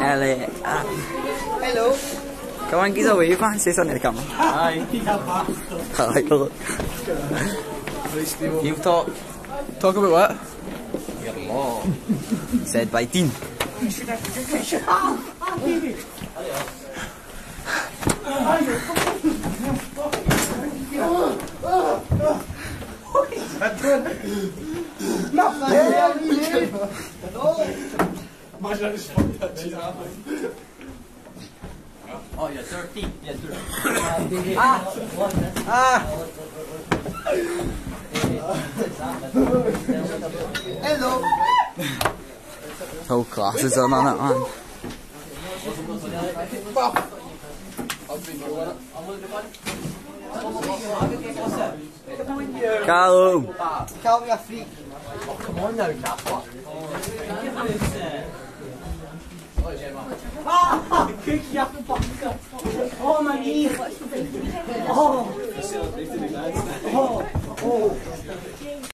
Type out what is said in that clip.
Ellie. Hello. Come on, get away, you can't say something to the camera. Hi. Hi, look. You talk. Talk about what? Your law. Said by Dean. Oh, you're dirty. You're dirty. Hello. Whole classes on it, man. Callum. Callum, you're a freak. Oh, come on now, Casper. Kick your fucker. Oh, my knee. Oh. Oh. Oh.